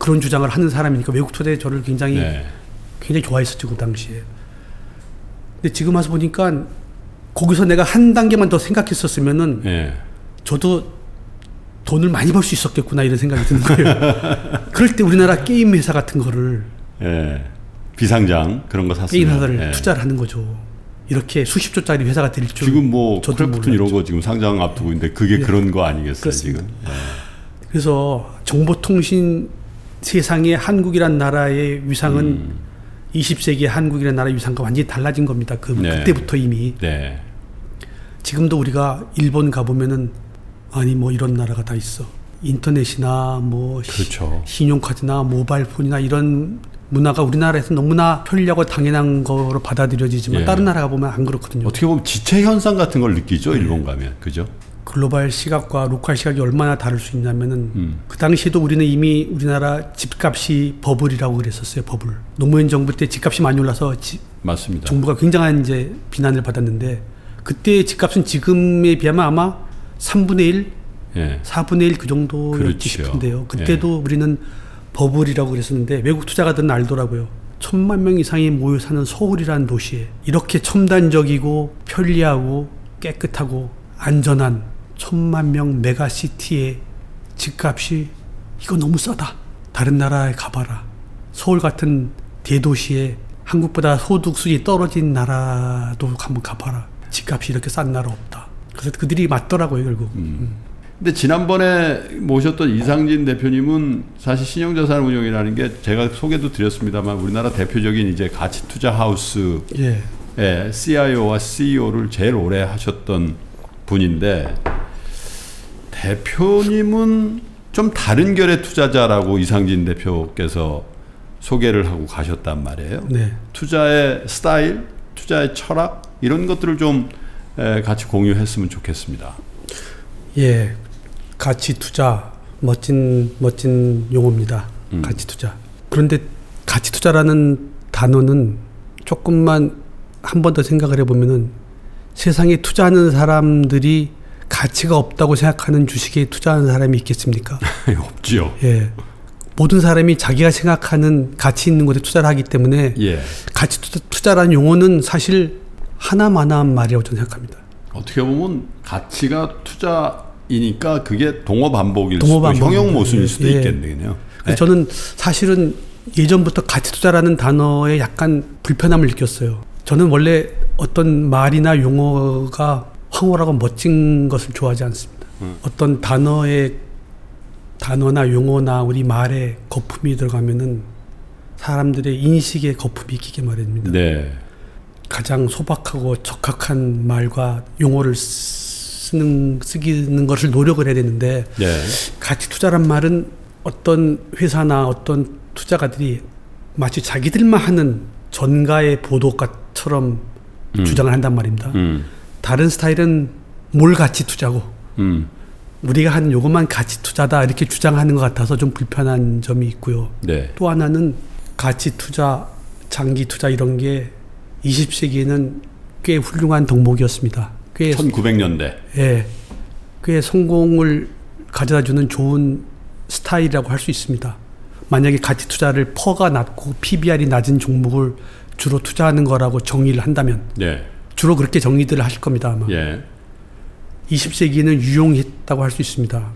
그런 주장을 하는 사람이니까 외국 투자에 저를 굉장히 네. 굉장히 좋아했었죠 그 당시에. 근데 지금 와서 보니까 거기서 내가 한 단계만 더 생각했었으면은 네. 저도 돈을 많이 벌 수 있었겠구나 이런 생각이 드는 거예요. 그럴 때 우리나라 게임 회사 같은 거를 예. 비상장 그런 거 샀으면 게임 회사를 예. 투자를 하는 거죠. 이렇게 수십조짜리 회사가 될 줄 지금 뭐 저도 크래프톤 이런 몰랐죠. 거 지금 상장 앞두고 있는데 그게 예. 그런 거 아니겠어요 그렇습니다. 지금? 예. 그래서 정보통신 세상의 한국이란 나라의 위상은 20세기의 한국이라는 나라의 위상과 완전히 달라진 겁니다. 네. 그때부터 이미. 네. 지금도 우리가 일본 가보면은 아니 뭐 이런 나라가 다 있어. 인터넷이나 뭐 그렇죠. 신용카드나 모바일폰이나 이런 문화가 우리나라에서 너무나 편리하고 당연한 거로 받아들여지지만 예. 다른 나라 가보면 안 그렇거든요. 어떻게 보면 지체 현상 같은 걸 느끼죠 일본 가면 그죠? 글로벌 시각과 로컬 시각이 얼마나 다를 수 있냐면은 그 당시에도 우리는 이미 우리나라 집값이 버블이라고 그랬었어요. 버블. 노무현 정부 때 집값이 많이 올라서 맞습니다. 정부가 굉장한 이제 비난을 받았는데 그때 집값은 지금에 비하면 아마 3분의 1, 예. 4분의 1 그 정도였지 그렇죠. 싶은데요. 그때도 우리는 버블이라고 그랬었는데 외국 투자가들은 알더라고요. 1000만 명 이상이 모여 사는 서울이라는 도시에 이렇게 첨단적이고 편리하고 깨끗하고 안전한 1000만 명 메가시티의 집값이 이거 너무 싸다. 다른 나라에 가봐라. 서울 같은 대도시에 한국보다 소득 수준이 떨어진 나라도 한번 가봐라. 집값이 이렇게 싼 나라 없다. 그래서 그들이 맞더라고요 결국. 근데 지난번에 모셨던 이상진 대표님은 사실 신용자산운용이라는 게 제가 소개도 드렸습니다만 우리나라 대표적인 이제 가치투자 하우스의 예. CIO와 CEO를 제일 오래 하셨던 분인데 대표님은 좀 다른 결의 투자자라고 이상진 대표께서 소개를 하고 가셨단 말이에요. 네. 투자의 스타일, 투자의 철학 이런 것들을 좀 같이 공유했으면 좋겠습니다. 예, 가치 투자 멋진 용어입니다. 가치 투자. 그런데 가치 투자라는 단어는 조금만 한 번 더 생각을 해보면은 세상에 투자하는 사람들이 가치가 없다고 생각하는 주식에 투자하는 사람이 있겠습니까? 없죠. 예. 모든 사람이 자기가 생각하는 가치 있는 곳에 투자를 하기 때문에 예. 가치 투자라는 용어는 사실 하나만한 말이라고 저는 생각합니다. 어떻게 보면 가치가 투자이니까 그게 동어반복일 동어반복. 수도 형용모순일 수도 예. 있겠네요. 그래서 저는 사실은 예전부터 가치 투자라는 단어에 약간 불편함을 느꼈어요. 저는 원래 어떤 말이나 용어가 황홀하고 멋진 것을 좋아하지 않습니다. 어떤 단어나 용어나 우리 말에 거품이 들어가면은 사람들의 인식에 거품이 끼게 마련입니다. 네. 가장 소박하고 적합한 말과 용어를 쓰는 것을 노력을 해야 되는데 네. 가치 투자란 말은 어떤 회사나 어떤 투자가들이 마치 자기들만 하는 전가의 보도가처럼 주장을 한단 말입니다. 다른 스타일은 뭘 가치 투자고 우리가 하는 요것만 가치 투자다 이렇게 주장하는 것 같아서 좀 불편한 점이 있고요. 네. 또 하나는 가치 투자, 장기 투자 이런 게 20세기에는 꽤 훌륭한 덕목이었습니다. 꽤 1900년대. 예, 꽤 성공을 가져다주는 좋은 스타일이라고 할 수 있습니다. 만약에 가치 투자를 퍼가 낮고 PBR이 낮은 종목을 주로 투자하는 거라고 정의를 한다면 네. 주로 그렇게 정의들을 하실 겁니다. 아마. 예. 20세기는 유용했다고 할 수 있습니다.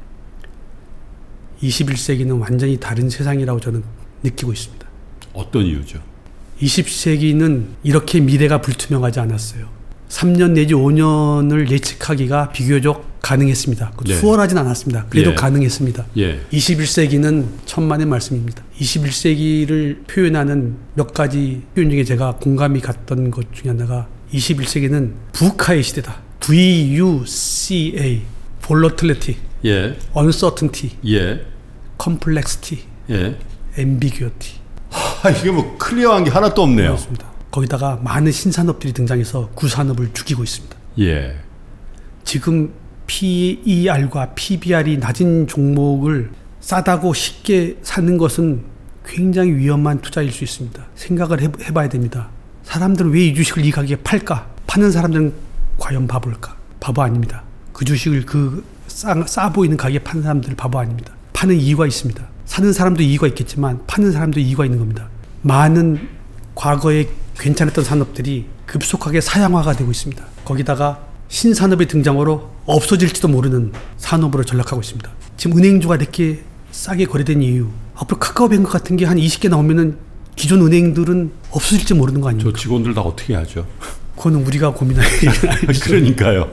21세기는 완전히 다른 세상이라고 저는 느끼고 있습니다. 어떤 이유죠? 20세기는 이렇게 미래가 불투명하지 않았어요. 3년 내지 5년을 예측하기가 비교적 가능했습니다. 네. 수월하진 않았습니다. 그래도 예. 가능했습니다. 예. 21세기는 천만의 말씀입니다. 21세기를 표현하는 몇 가지 표현 중에 제가 공감이 갔던 것 중에 하나가 21세기는 부카의 시대다. VUCA, volatility, 예. uncertainty, 예. complexity, 예. ambiguity. 이게 뭐 클리어한 게 하나도 없네요. 그렇습니다. 거기다가 많은 신산업들이 등장해서 구산업을 죽이고 있습니다. 예. 지금 PER과 PBR이 낮은 종목을 싸다고 쉽게 사는 것은 굉장히 위험한 투자일 수 있습니다. 생각을 해봐야 됩니다. 사람들은 왜 이 주식을 이 가격에 팔까? 파는 사람들은 과연 바보일까? 바보 아닙니다. 그 주식을 그 싸 보이는 가격에 파는 사람들은 바보 아닙니다. 파는 이유가 있습니다. 사는 사람도 이유가 있겠지만 파는 사람도 이유가 있는 겁니다. 많은 과거에 괜찮았던 산업들이 급속하게 사양화가 되고 있습니다. 거기다가 신산업의 등장으로 없어질지도 모르는 산업으로 전락하고 있습니다. 지금 은행주가 이렇게 싸게 거래된 이유, 앞으로 카카오뱅크 같은 게 한 20개 나오면은 기존 은행들은 없어질지 모르는 거 아닙니까? 저 직원들 다 어떻게 하죠? 그거는 우리가 고민할 일은 아니죠. 그러니까요.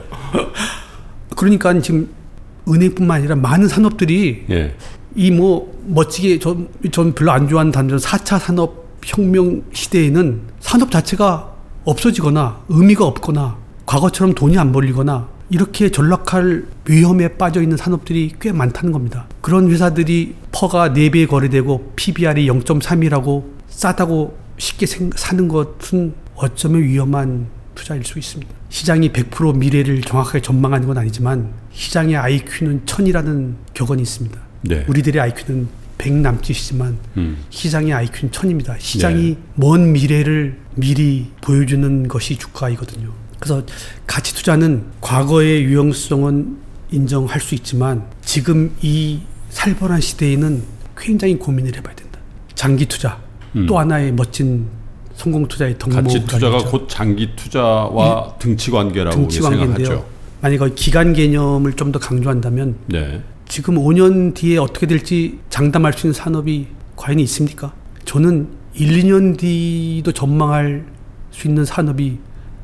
그러니까 지금 은행뿐만 아니라 많은 산업들이 예. 이 뭐 멋지게 전 별로 안 좋아하는 단어는 4차 산업혁명 시대에는 산업 자체가 없어지거나 의미가 없거나 과거처럼 돈이 안 벌리거나 이렇게 전락할 위험에 빠져 있는 산업들이 꽤 많다는 겁니다. 그런 회사들이 퍼가 4배 거래되고 PBR이 0.3이라고 싸다고 쉽게 사는 것은 어쩌면 위험한 투자일 수 있습니다. 시장이 100% 미래를 정확하게 전망하는 건 아니지만 시장의 IQ는 1000이라는 격언이 있습니다. 네. 우리들의 IQ는 100 남짓이지만 시장의 IQ는 1000입니다. 시장이 네. 먼 미래를 미리 보여주는 것이 주가이거든요. 그래서 가치 투자는 과거의 유용성은 인정할 수 있지만 지금 이 살벌한 시대에는 굉장히 고민을 해봐야 된다. 장기 투자 또 하나의 멋진 성공 투자의 덕목이 가치 투자가 곧 장기 투자와 등치 관계라고 생각하죠. 만약에 기간 개념을 좀 더 강조한다면 네. 지금 5년 뒤에 어떻게 될지 장담할 수 있는 산업이 과연 있습니까? 저는 1, 2년 뒤도 전망할 수 있는 산업이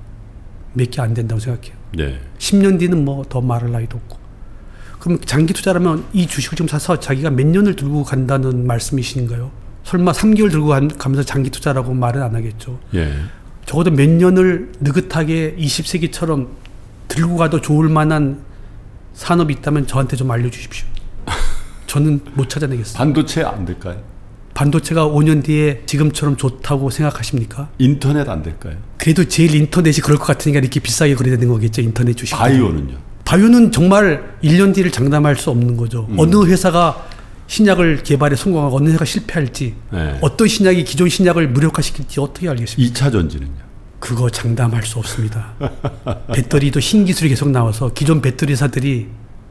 몇 개 안 된다고 생각해요. 네. 10년 뒤는 뭐 더 말할 나위도 없고. 그럼 장기 투자라면 이 주식을 좀 사서 자기가 몇 년을 들고 간다는 말씀이신가요? 설마 3개월 들고 가면서 장기 투자라고 말은 안 하겠죠. 예. 적어도 몇 년을 느긋하게 20세기처럼 들고 가도 좋을 만한 산업이 있다면 저한테 좀 알려주십시오. 저는 못 찾아내겠어요. 반도체 안 될까요? 반도체가 5년 뒤에 지금처럼 좋다고 생각하십니까? 인터넷 안 될까요? 그래도 제일 인터넷이 그럴 것 같으니까 이렇게 비싸게 거래되는 거겠죠. 인터넷 주식. 바이오는요? 바이오는 정말 1년 뒤를 장담할 수 없는 거죠. 어느 회사가 신약을 개발에 성공하고 어느 회사가 실패할지 네. 어떤 신약이 기존 신약을 무력화시킬지 어떻게 알겠습니까? 2차 전지는요? 그거 장담할 수 없습니다. 배터리도 신기술이 계속 나와서 기존 배터리 회사들이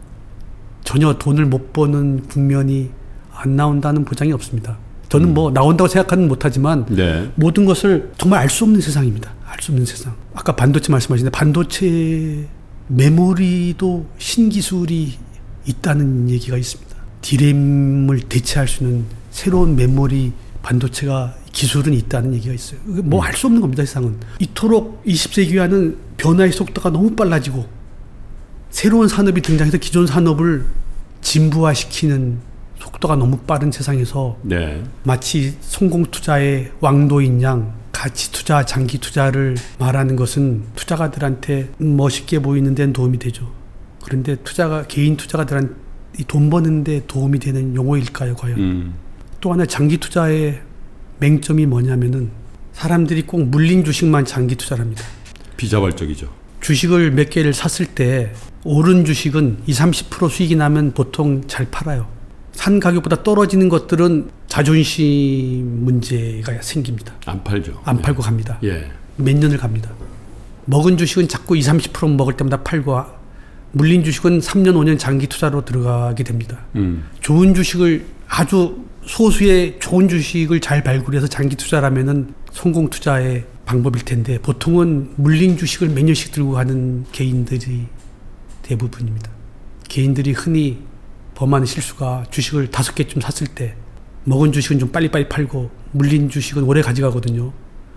전혀 돈을 못 버는 국면이 안 나온다는 보장이 없습니다. 저는 뭐 나온다고 생각하는 못하지만 네. 모든 것을 정말 알 수 없는 세상입니다. 알 수 없는 세상. 아까 반도체 말씀하셨는데 반도체 메모리도 신기술이 있다는 얘기가 있습니다. 디램을 대체할 수 있는 새로운 메모리 반도체가 기술은 있다는 얘기가 있어요. 뭐 알 수 없는 겁니다. 세상은. 이토록 20세기와는 변화의 속도가 너무 빨라지고 새로운 산업이 등장해서 기존 산업을 진부화시키는 속도가 너무 빠른 세상에서 네. 마치 성공 투자의 왕도인 양 가치 투자, 장기 투자를 말하는 것은 투자가들한테 멋있게 보이는 데는 도움이 되죠. 그런데 개인 투자가들한테 돈 버는 데 도움이 되는 용어일까요, 과연? 또 하나 장기 투자의 맹점이 뭐냐면은 사람들이 꼭 물린 주식만 장기 투자를 합니다. 비자발적이죠. 주식을 몇 개를 샀을 때 오른 주식은 20-30% 수익이 나면 보통 잘 팔아요. 산 가격보다 떨어지는 것들은 자존심 문제가 생깁니다. 안 팔죠. 안 팔고 갑니다. 예. 몇 년을 갑니다. 먹은 주식은 자꾸 20-30% 먹을 때마다 팔고 물린 주식은 3년, 5년 장기 투자로 들어가게 됩니다. 좋은 주식을 아주 소수의 좋은 주식을 잘 발굴해서 장기 투자라면은 성공 투자의 방법일 텐데 보통은 물린 주식을 몇 년씩 들고 가는 개인들이 대부분입니다. 개인들이 흔히 범하는 실수가 주식을 5개쯤 샀을 때 먹은 주식은 좀 빨리빨리 팔고 물린 주식은 오래 가져가거든요.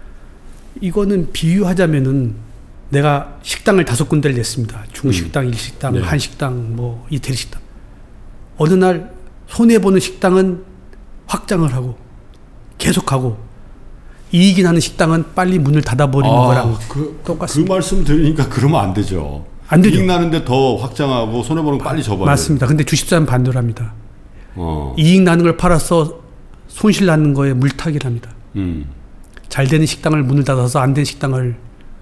이거는 비유하자면은 내가 식당을 5군데를 냈습니다. 중식당, 일식당, 네. 한식당, 뭐 이태리 식당. 어느 날 손해보는 식당은 확장을 하고 계속하고 이익이 나는 식당은 빨리 문을 닫아버리는 거랑 똑같습니다. 그 말씀 들으니까 그러면 안 되죠. 안 되죠. 이익 나는데 더 확장하고 손해보는 거 빨리 접어야 맞습니다. 근데 주식투자는 반대로 합니다. 이익 나는 걸 팔아서 손실 나는 거에 물타기를 합니다. 잘 되는 식당을 문을 닫아서 안 되는 식당을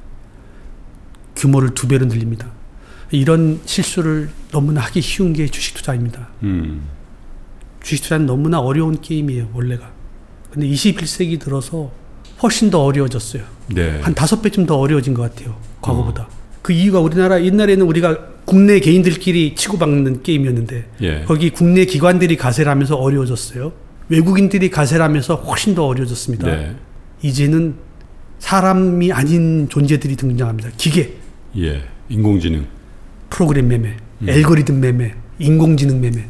규모를 2배로 늘립니다. 이런 실수를 너무나 하기 쉬운 게 주식투자입니다. 주식투자는 너무나 어려운 게임이에요, 원래가. 근데 21세기 들어서 훨씬 더 어려워졌어요. 네. 한 5배쯤 더 어려워진 것 같아요, 과거보다. 그 이유가 우리나라 옛날에는 우리가 국내 개인들끼리 치고받는 게임이었는데 예. 거기 국내 기관들이 가세를 하면서 어려워졌어요. 외국인들이 가세를 하면서 훨씬 더 어려워졌습니다. 네. 이제는 사람이 아닌 존재들이 등장합니다. 기계, 예. 인공지능, 프로그램 매매, 알고리즘 매매, 인공지능 매매.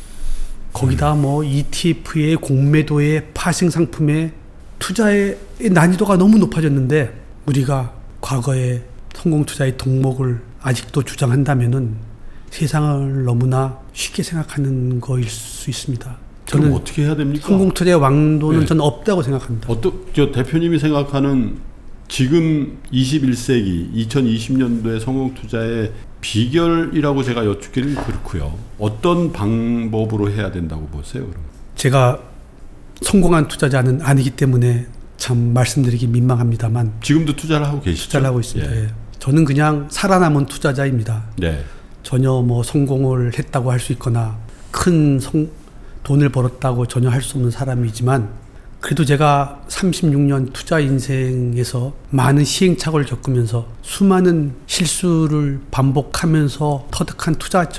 거기다 뭐 ETF의 공매도의 파생 상품의 투자의 난이도가 너무 높아졌는데 우리가 과거에 성공 투자의 덕목을 아직도 주장한다면은 세상을 너무나 쉽게 생각하는 거일 수 있습니다. 그럼 저는 어떻게 해야 됩니까? 성공 투자의 왕도는 네. 저는 없다고 생각합니다. 저 대표님이 생각하는 지금 21세기 2020년도의 성공 투자의 비결이라고 제가 여쭙기는 그렇고요. 어떤 방법으로 해야 된다고 보세요? 그럼? 제가 성공한 투자자는 아니기 때문에 참 말씀드리기 민망합니다만 지금도 투자를 하고 계시죠? 투자를 하고 있습니다. 예. 예. 저는 그냥 살아남은 투자자입니다. 네. 전혀 뭐 성공을 했다고 할 수 있거나 큰 돈을 벌었다고 전혀 할 수 없는 사람이지만 그래도 제가 36년 투자 인생에서 많은 시행착오를 겪으면서 수많은 실수를 반복하면서 터득한 투자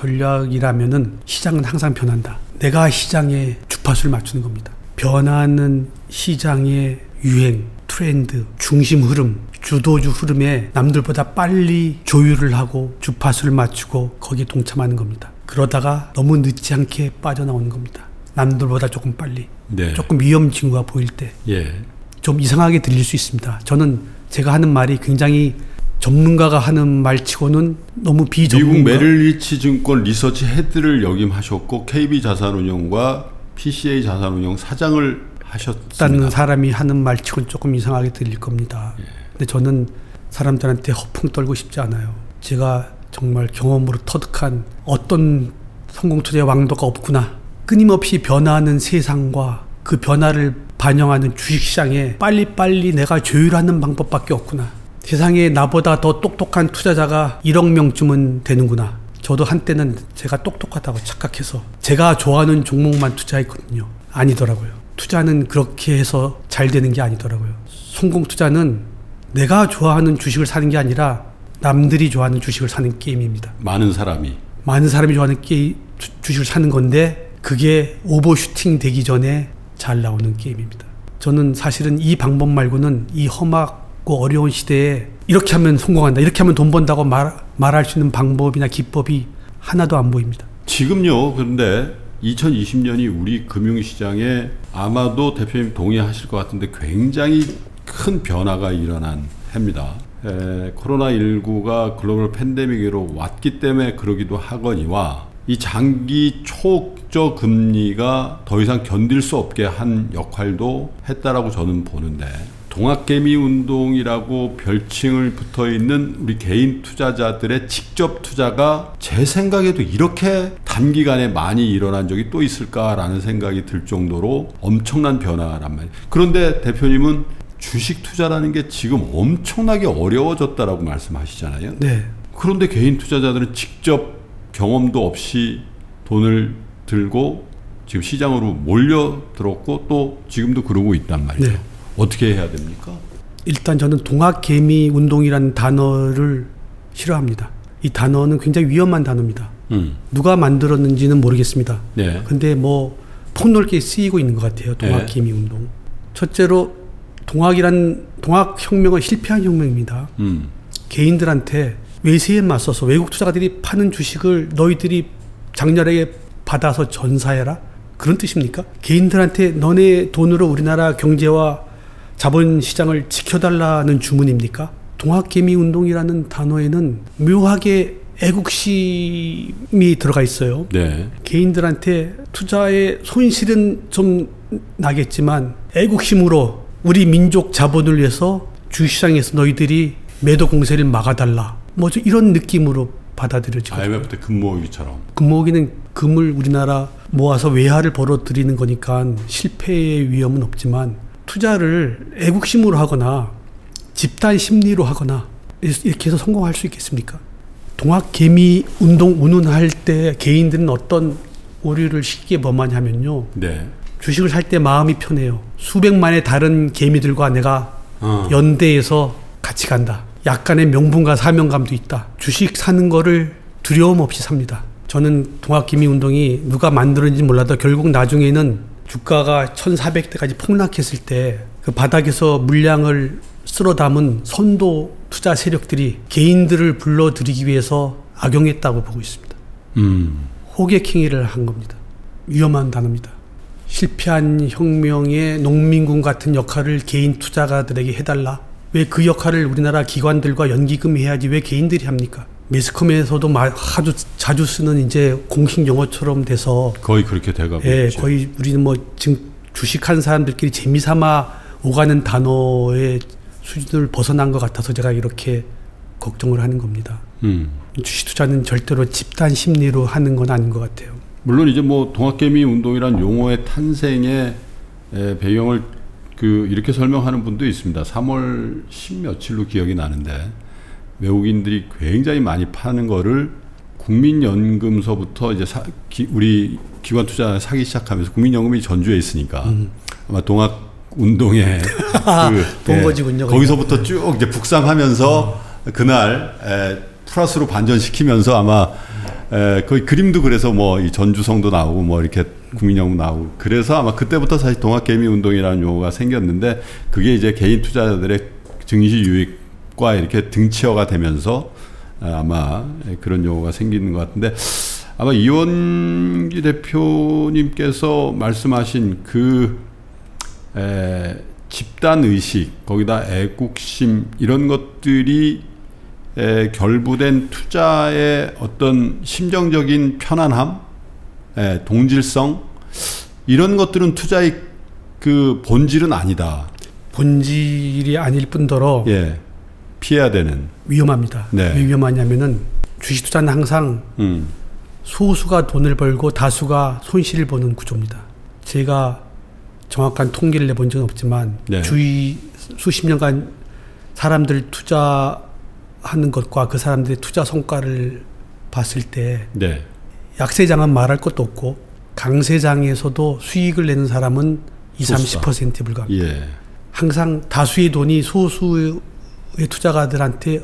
전략이라면은 시장은 항상 변한다. 내가 시장에 주파수를 맞추는 겁니다. 변하는 시장의 유행, 트렌드, 중심 흐름, 주도주 흐름에 남들보다 빨리 조율을 하고 주파수를 맞추고 거기에 동참하는 겁니다. 그러다가 너무 늦지 않게 빠져나오는 겁니다. 남들보다 조금 빨리. 네. 조금 위험 징후가 보일 때. 예. 좀 이상하게 들릴 수 있습니다. 저는 제가 하는 말이 굉장히 전문가가 하는 말치고는 너무 비전문가. 미국 메릴리치 증권 리서치 헤드를 역임하셨고 KB 자산운용과 PCA 자산운용 사장을 하셨습니다. 다는 사람이 하는 말치고는 조금 이상하게 들릴 겁니다. 예. 근데 저는 사람들한테 허풍 떨고 싶지 않아요. 제가 정말 경험으로 터득한 어떤 성공 투자의 왕도가 없구나. 끊임없이 변화하는 세상과 그 변화를 반영하는 주식시장에 빨리빨리 내가 조율하는 방법밖에 없구나. 세상에 나보다 더 똑똑한 투자자가 1억 명쯤은 되는구나. 저도 한때는 제가 똑똑하다고 착각해서 제가 좋아하는 종목만 투자했거든요. 아니더라고요. 투자는 그렇게 해서 잘 되는 게 아니더라고요. 성공 투자는 내가 좋아하는 주식을 사는 게 아니라 남들이 좋아하는 주식을 사는 게임입니다. 많은 사람이 좋아하는 주식을 사는 건데 그게 오버슈팅 되기 전에 잘 나오는 게임입니다. 저는 사실은 이 방법 말고는 이 험하고 어려운 시대에 이렇게 하면 성공한다, 이렇게 하면 돈 번다고 말할 수 있는 방법이나 기법이 하나도 안 보입니다. 지금요. 그런데 2020년이 우리 금융시장에 아마도 대표님 동의하실 것 같은데 굉장히 큰 변화가 일어난 해입니다. 코로나19가 글로벌 팬데믹으로 왔기 때문에 그러기도 하거니와 이 장기 초저 금리가 더 이상 견딜 수 없게 한 역할도 했다라고 저는 보는데 동학개미 운동이라고 별칭을 붙어있는 우리 개인 투자자들의 직접 투자가 제 생각에도 이렇게 단기간에 많이 일어난 적이 또 있을까라는 생각이 들 정도로 엄청난 변화란 말이에요. 그런데 대표님은 주식 투자라는 게 지금 엄청나게 어려워졌다라고 말씀하시잖아요. 네. 그런데 개인 투자자들은 직접 경험도 없이 돈을 들고 지금 시장으로 몰려들었고 또 지금도 그러고 있단 말이죠. 네. 어떻게 해야 됩니까? 일단 저는 동학개미 운동이라는 단어를 싫어합니다. 이 단어는 굉장히 위험한 단어입니다. 누가 만들었는지는 모르겠습니다. 네. 근데 뭐 폭넓게 쓰이고 있는 것 같아요. 동학개미 운동. 첫째로 동학혁명은 실패한 혁명입니다. 개인들한테 외세에 맞서서 외국 투자가들이 파는 주식을 너희들이 장렬하게 받아서 전사해라? 그런 뜻입니까? 개인들한테 너네 돈으로 우리나라 경제와 자본시장을 지켜달라는 주문입니까? 동학개미 운동이라는 단어에는 묘하게 애국심이 들어가 있어요. 네. 개인들한테 투자의 손실은 좀 나겠지만 애국심으로 우리 민족 자본을 위해서 주식시장에서 너희들이 매도 공세를 막아달라. 뭐 이런 느낌으로 받아들여지거든요. IMF 때 금모으기처럼. 금모으기는 금을 우리나라 모아서 외화를 벌어들이는 거니까 실패의 위험은 없지만 투자를 애국심으로 하거나 집단 심리로 하거나 이렇게 해서 성공할 수 있겠습니까? 동학개미 운동 운운할 때 개인들은 어떤 오류를 쉽게 범하냐면요. 네. 주식을 살 때 마음이 편해요. 수백만의 다른 개미들과 내가 연대해서 같이 간다. 약간의 명분과 사명감도 있다. 주식 사는 거를 두려움 없이 삽니다. 저는 동학개미운동이 누가 만들었는지 몰라도 결국 나중에는 주가가 1400대까지 폭락했을 때 그 바닥에서 물량을 쓸어 담은 선도 투자 세력들이 개인들을 불러들이기 위해서 악용했다고 보고 있습니다. 호객행위를 한 겁니다. 위험한 단어입니다. 실패한 혁명의 농민군 같은 역할을 개인 투자가들에게 해달라. 왜 그 역할을 우리나라 기관들과 연기금이 해야지 왜 개인들이 합니까? 매스컴에서도 아주 자주 쓰는 이제 공식 용어처럼 돼서 거의 그렇게 돼가고 예, 있죠. 거의 우리는 뭐 지금 주식한 사람들끼리 재미삼아 오가는 단어의 수준을 벗어난 것 같아서 제가 이렇게 걱정을 하는 겁니다. 주식 투자는 절대로 집단 심리로 하는 건 아닌 것 같아요. 물론 이제 뭐 동학개미 운동이란 용어의 탄생의 배경을 이렇게 설명하는 분도 있습니다. 3월 10 며칠로 기억이 나는데 외국인들이 굉장히 많이 파는 거를 국민연금서부터 이제 우리 기관 투자 사기 시작하면서 국민연금이 전주에 있으니까 아마 동학 운동의 본거지군요. 거기서부터 쭉 이제 북상하면서 그날 플러스로 반전시키면서 아마 거의 그림도 그래서 뭐 이 전주성도 나오고 뭐 이렇게 국민연금 나오고 그래서 아마 그때부터 사실 동학개미 운동이라는 용어가 생겼는데 그게 이제 개인 투자자들의 증시 유익과 이렇게 등치어가 되면서 아마 그런 용어가 생기는 것 같은데 아마 이원기 대표님께서 말씀하신 집단의식 거기다 애국심 이런 것들이 결부된 투자의 어떤 심정적인 편안함, 동질성 이런 것들은 투자의 그 본질은 아니다. 본질이 아닐 뿐더러 피해야 되는 위험합니다. 네. 왜 위험하냐면은 주식 투자는 항상 소수가 돈을 벌고 다수가 손실을 보는 구조입니다. 제가 정확한 통계를 내본 적은 없지만 주위 수십 년간 사람들 투자하는 것과 그 사람들의 투자 성과를 봤을 때 약세장은 말할 것도 없고 강세장에서도 수익을 내는 사람은 20-30%에 불과합니다. 항상 다수의 돈이 소수의 투자가들한테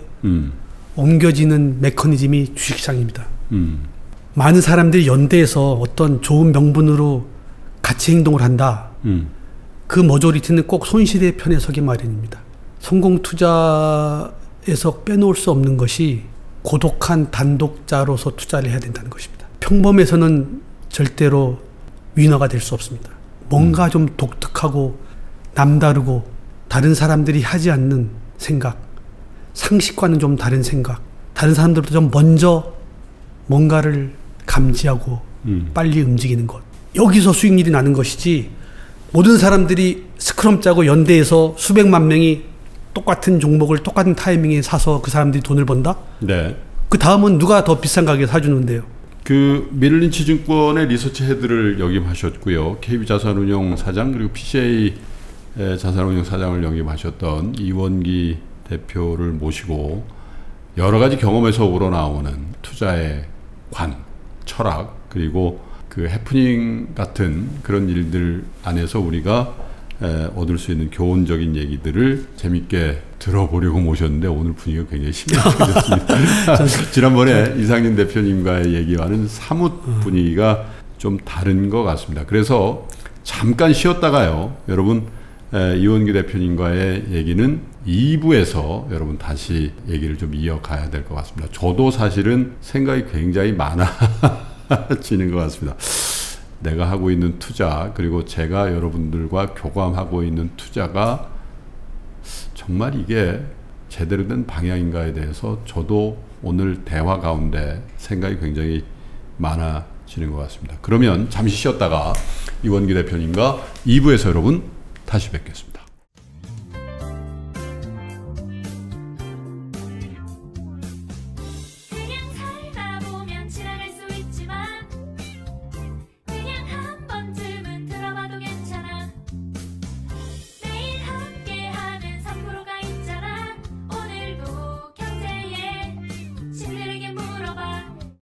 옮겨지는 메커니즘이 주식시장입니다. 많은 사람들이 연대해서 어떤 좋은 명분으로 같이 행동을 한다. 그 머저리티는 꼭 손실의 편에 서기 마련입니다. 성공 투자에서 빼놓을 수 없는 것이 고독한 단독자로서 투자를 해야 된다는 것입니다. 평범에서는 절대로 위너가 될 수 없습니다. 뭔가 좀 독특하고 남다르고 다른 사람들이 하지 않는 생각, 상식과는 좀 다른 생각, 다른 사람들보다 좀 먼저 뭔가를 감지하고 빨리 움직이는 것. 여기서 수익률이 나는 것이지 모든 사람들이 스크럼 짜고 연대해서 수백만 명이 똑같은 종목을 똑같은 타이밍에 사서 그 사람들이 돈을 번다? 그 다음은 누가 더 비싼 가격에 사주는데요? 그 미를린치 증권의 리서치 헤드를 역임하셨고요. KB자산운용 사장 그리고 PCA 자산운용 사장을 역임하셨던 이원기 대표를 모시고 여러 가지 경험에서 우러나오는 투자의 관, 철학 그리고 그 해프닝 같은 그런 일들 안에서 우리가 얻을 수 있는 교훈적인 얘기들을 재밌게 들어보려고 모셨는데 오늘 분위기가 굉장히 심각해졌습니다. 지난번에 이상윤 대표님과의 얘기와는 사뭇 분위기가 좀 다른 것 같습니다. 그래서 잠깐 쉬었다가요. 여러분 이원기 대표님과의 얘기는 2부에서 여러분 다시 얘기를 좀 이어가야 될 것 같습니다. 저도 사실은 생각이 굉장히 많아지는 것 같습니다. 내가 하고 있는 투자 그리고 제가 여러분들과 교감하고 있는 투자가 정말 이게 제대로 된 방향인가에 대해서 저도 오늘 대화 가운데 생각이 굉장히 많아지는 것 같습니다. 그러면 잠시 쉬었다가 이원기 대표님과 2부에서 여러분 다시 뵙겠습니다.